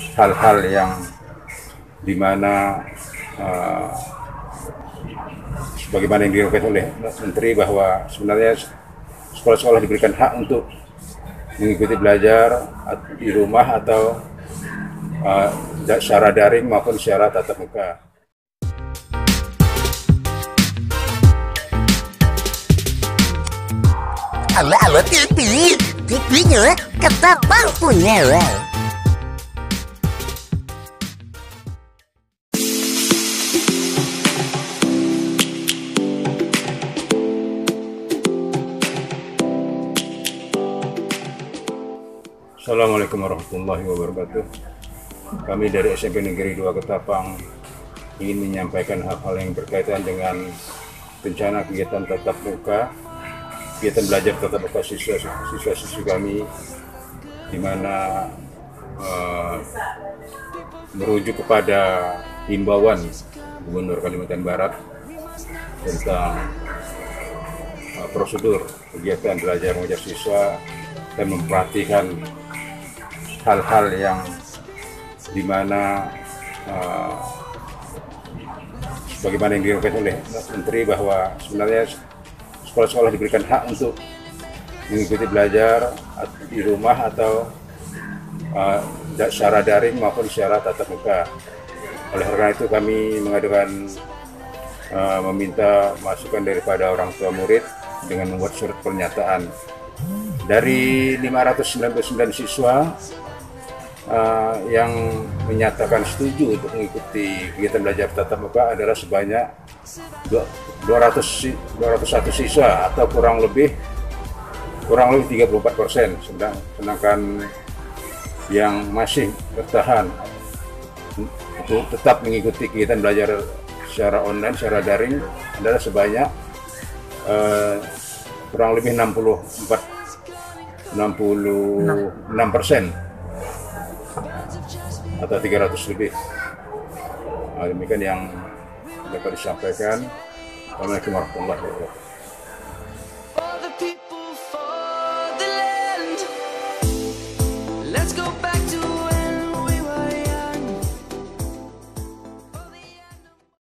hal-hal yang dimana sebagaimana yang dilakukan oleh Menteri bahwa sebenarnya sekolah-sekolah diberikan hak untuk mengikuti belajar di rumah atau secara daring maupun secara tatap muka. Halo TV, TV-nya ketapang punya. Assalamualaikum warahmatullahi wabarakatuh. Kami dari SMP Negeri 2 Ketapang ingin menyampaikan hal-hal yang berkaitan dengan rencana kegiatan tatap muka, kegiatan belajar tatap muka siswa-siswi kami, di mana merujuk kepada himbauan Gubernur Kalimantan Barat tentang prosedur kegiatan belajar mengajar siswa dan memperhatikan hal-hal yang dimana sebagaimana yang dilakukan oleh Menteri bahwa sebenarnya sekolah-sekolah diberikan hak untuk mengikuti belajar di rumah atau secara daring maupun secara tatap muka. Oleh karena itu kami mengajukan meminta masukan daripada orang tua murid dengan membuat surat pernyataan. Dari 599 siswa yang menyatakan setuju untuk mengikuti kegiatan belajar tatap muka adalah sebanyak 201 siswa atau kurang lebih 34%, sedangkan yang masih bertahan untuk tetap mengikuti kegiatan belajar secara online, secara daring adalah sebanyak kurang lebih 66% atau 300 lebih. Demikian yang dapat disampaikan. Assalamualaikum warahmatullahi wabarakatuh. For the people, for the land. Let's go.